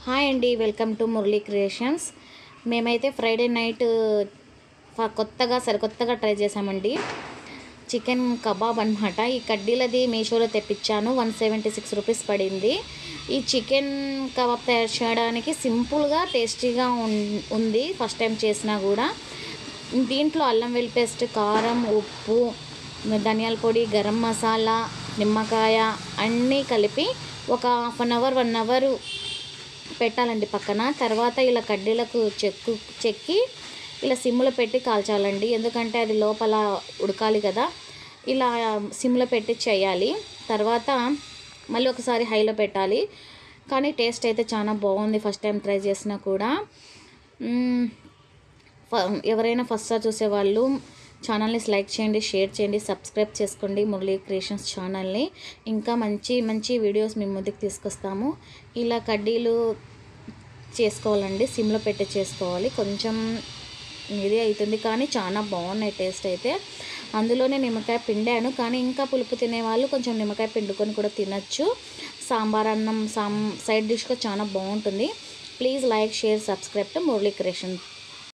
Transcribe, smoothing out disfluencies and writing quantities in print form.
Hi అండి, welcome to Murali creations. మేమైతే Friday night సరికొత్తగా ట్రై చేసామండి. చికెన్ కబాబ్ అనమాట. ఈ కడ్డీలది మీషోలో తెప్పించాను. 176 రూపీస్ పడింది. ఈ చికెన్ కబాబ్ తయారు చేయడానికి సింపుల్గా టేస్టీగా ఉంది. ఫస్ట్ టైం చేసినా కూడా దీంట్లో అల్లం వెల్లుల్లి పేస్ట్, కారం, ఉప్పు, ధనియాల పొడి, గరం మసాలా, నిమ్మకాయ అన్నీ కలిపి ఒక హాఫ్ అన్ అవర్ 1 అవర్ పెట్టాలండి పక్కన. తర్వాత ఇలా కడ్డీలకు చెక్కి ఇలా సిమ్లో పెట్టి కాల్చాలండి. ఎందుకంటే అది లోపల ఉడకాలి కదా. ఇలా సిమ్లో పెట్టి చేయాలి. తర్వాత మళ్ళీ ఒకసారి హైలో పెట్టాలి. కానీ టేస్ట్ అయితే చాలా బాగుంది. ఫస్ట్ టైం ట్రై చేసినా కూడా. ఎవరైనా ఫస్ట్ సారి చూసేవాళ్ళు ఛానల్ని లైక్ చేయండి, షేర్ చేయండి, సబ్స్క్రైబ్ చేసుకోండి మురళీ క్రియేషన్స్ ఛానల్ని. ఇంకా మంచి మంచి వీడియోస్ మీ ముందుకు తీసుకొస్తాము. ఇలా కడ్డీలు చేసుకోవాలండి, సిమ్లో పెట్టి చేసుకోవాలి. కొంచెం ఇది అవుతుంది కానీ చాలా బాగున్నాయి టేస్ట్ అయితే. అందులోనే నిమ్మకాయ పిండాను, కానీ ఇంకా పులుపు తినేవాళ్ళు కొంచెం నిమ్మకాయ పిండుకొని కూడా తినచ్చు. సాంబార్ అన్నం సైడ్ డిష్గా చాలా బాగుంటుంది. Please like, share, subscribe to Murali creation.